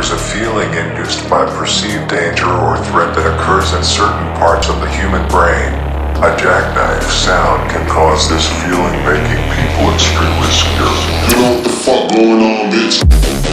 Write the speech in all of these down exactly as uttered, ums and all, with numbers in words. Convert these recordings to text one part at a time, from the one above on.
Fear is a feeling induced by perceived danger or threat that occurs in certain parts of the human brain. A jackknife sound can cause this feeling, making people extremely scared. You know what the fuck going on, bitch?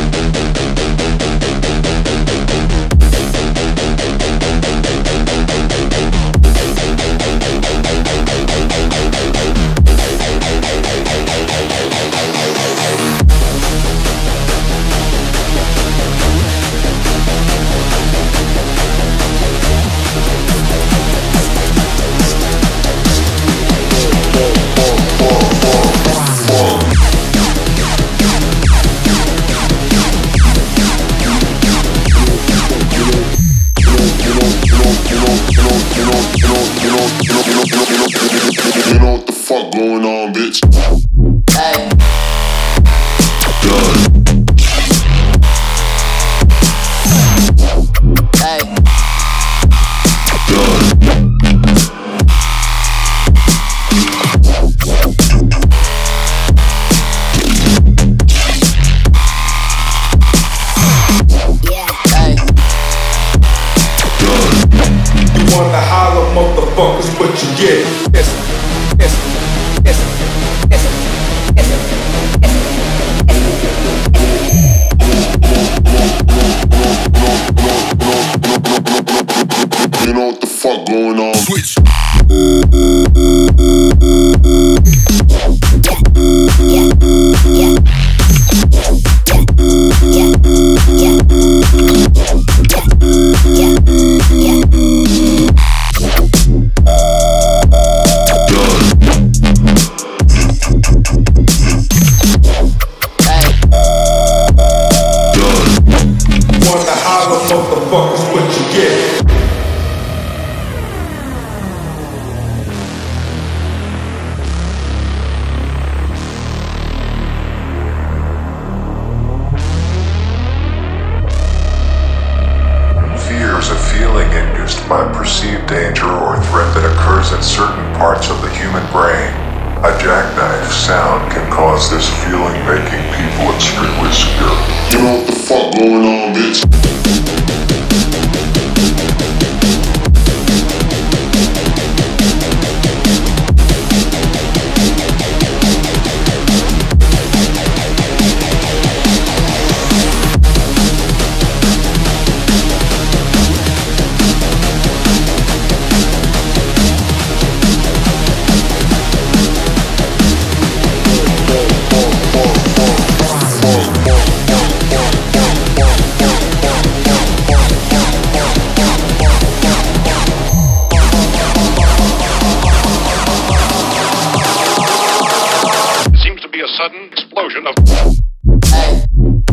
You know what the fuck going on, bitch? Hey. Done. Hey. Done. Yeah. Hey. Done. You wanna holler, motherfuckers, what you get? Yes. Yes. Yes. Yes. Yes. You know what the fuck going on? Switch. Yeah, yeah, yeah, yeah, yeah, yeah, yeah. Wanna holler, motherfuckers, what you get? Fear is a feeling induced by perceived danger or threat that occurs in certain parts of the human brain. A jackknife sound can cause this feeling, making people extremely scared. You know what the fuck going on, bitch? Sudden explosion of... Hey.